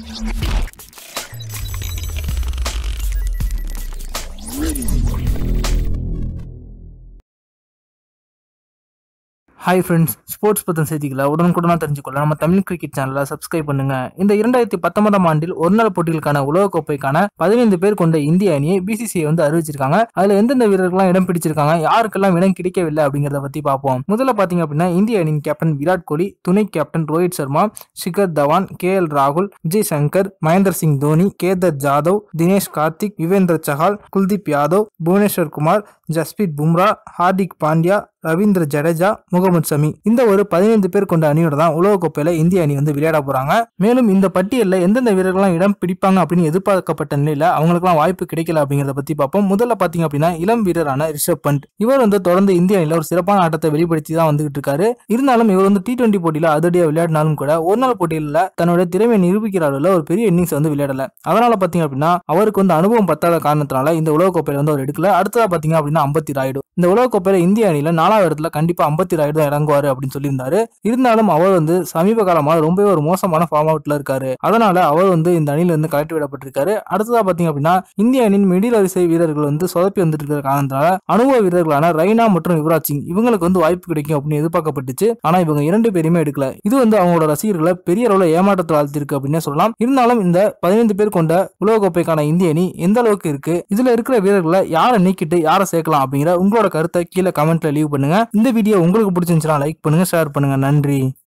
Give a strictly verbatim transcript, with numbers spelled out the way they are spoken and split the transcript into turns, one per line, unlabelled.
Hi friends, sports பற்றின செய்திகளை உடனுக்குடனாக தெரிஞ்சுக்கொள்ள நம்ம தமிழ் கிரிக்கெட் சேனலை சப்ஸ்கிரைப் பண்ணுங்க. இந்த இரண்டாயிரத்தி பத்தொன்பதாம் ஆண்டில் ஒருநாள் போட்டிகளுக்கான உலகக்கோப்பைக்கான பதினைந்து பேர் கொண்ட இந்திய அணியை பிசிசிஐ வந்து அறிவிச்சிருக்காங்க. அதுல எந்தெந்த வீரர்கள்லாம் இடம் பிடிச்சிருக்காங்க, யாருக்கெல்லாம் இடம் கிடைக்கவில்லை அப்படிங்கிறத பத்தி பார்ப்போம். முதல்ல பாத்தீங்க அப்படின்னா இந்திய அணியின் கேப்டன் விராட் கோலி, துணை captain Rohit Sharma, Shikhar Dhawan, K L ராகுல், விஜய் சங்கர், மகேந்திர சிங் தோனி, கேதர் ஜாதவ், தினேஷ் கார்த்திக், யுவேந்திர சஹால், குல்தீப் யாதவ், புவனேஸ்வர் குமார், ஜஸ்பிரீத் பும்ரா, ஹார்திக் பாண்டியா, ரவீந்திர ஜடேஜா, முகமது ஷமி இந்த ஒரு பதினைந்து பேர் கொண்ட அணியோட தான் உலகக்கோப்பையில இந்திய அணி வந்து விளையாட போறாங்க. மேலும் இந்த பட்டியலில் எந்தெந்த வீரர்கள்லாம் இடம் பிடிப்பாங்க அப்படின்னு எதிர்பார்க்கப்பட்ட நிலையில அவங்களுக்குலாம் வாய்ப்பு கிடைக்கல அப்படிங்கறத பத்தி பார்ப்போம். முதல்ல பாத்தீங்க அப்படின்னா இளம் வீரரான ரிஷப் பண்ட். இவர் வந்து தொடர்ந்து இந்திய அணியில ஒரு சிறப்பான ஆட்டத்தை வெளிப்படுத்தி தான் வந்துகிட்டு இருக்காரு. இருந்தாலும் இவர் வந்து டி டுவெண்டி போட்டியில அதிரடியா விளையாடினாலும் கூட ஒரு நாள் போட்டியில தன்னோட திறமையை நிரூபிக்கிற அளவுல ஒரு பெரிய இன்னிங்ஸ் வந்து விளையாடல. அதனால பாத்தீங்க அப்படின்னா அவருக்கு வந்து அனுபவம் பத்தாத காரணத்தினால இந்த உலகக்கோப்பையில வந்து அவர் எடுக்கல. அடுத்ததா பாத்தீங்க அப்படின்னா அம்பத்தி ராயுடு. இந்த உலகக்கோப்பையில இந்திய அணியில நாலாவது இடத்துல கண்டிப்பா அம்பத்தி ராயுடு தான் இறங்குவாரு அப்படின்னு சொல்லியிருந்தாரு. இருந்தாலும் அவர் வந்து சமீப காலமா ரொம்பவே ஒரு மோசமான ஃபார்ம் அவுட்ல இருக்காரு. அதனால அவர் வந்து இந்த அணியில இருந்து கலட்டி விடப்பட்டிருக்காரு. அடுத்ததா பாத்தீங்க அப்படின்னா இந்திய அணியின் மிடில் வரிசை வீரர்கள் வந்து சொதப்பி வந்துட்டு இருக்கிற காரணத்தினால அனுபவ வீரர்களான ரெய்னா மற்றும் யுவராஜ் சிங் இவங்களுக்கு வந்து வாய்ப்பு கிடைக்கும் அப்படின்னு எதிர்பார்க்கப்பட்டுச்சு. ஆனா இவங்க இரண்டு பேருமே எடுக்கல. இது வந்து அவங்களோட ரசிகர்களை பெரிய அளவுல ஏமாற்றத்தில் ஆழ்த்திருக்கு அப்படின்னு சொல்லலாம். இருந்தாலும் இந்த பதினைந்து பேர் கொண்ட உலகக்கோப்பைக்கான இந்திய அணி எந்த அளவுக்கு இருக்கு, இதுல இருக்கிற வீரர்களை யாரை நீக்கிட்டு யாரை சேர்க்கலாம் அப்படிங்கிற உங்களோட கருத்தை கீழே கமெண்ட்ல லீவ் பண்ணுங்க. இந்த வீடியோ உங்களுக்கு பிடிச்சிருந்துச்சுன்னா லைக் பண்ணுங்க, ஷேர் பண்ணுங்க. நன்றி.